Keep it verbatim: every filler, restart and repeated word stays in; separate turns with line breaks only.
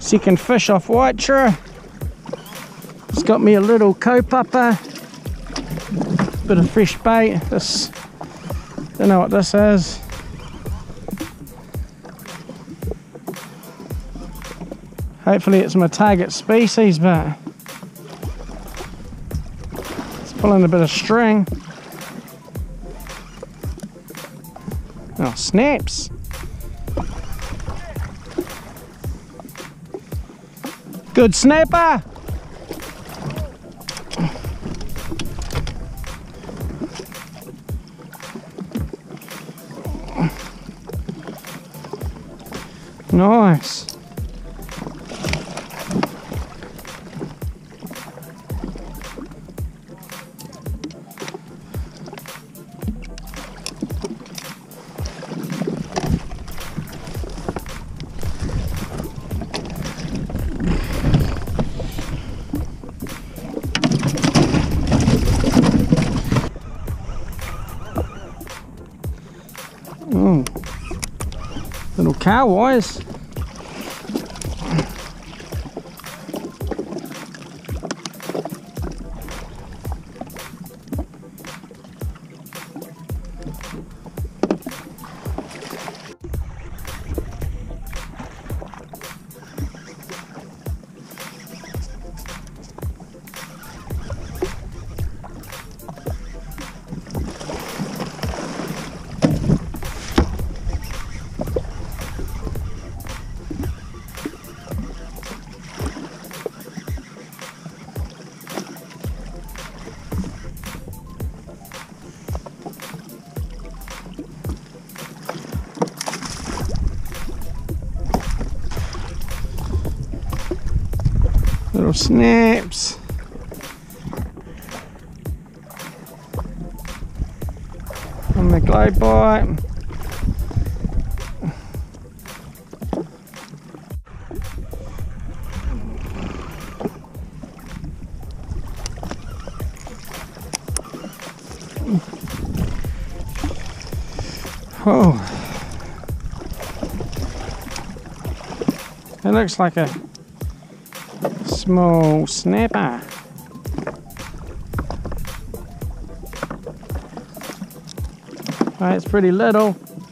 Second fish off waitara. It's got me a little kaupapa. Bit of fresh bait. This, don't know what this is. Hopefully it's my target species, but it's pulling a bit of string. Oh, snaps. Good snapper. Nice. Oh, little cow wise. Little snaps. On the glide bite. Oh, it looks like a small snapper. Right, it's pretty little.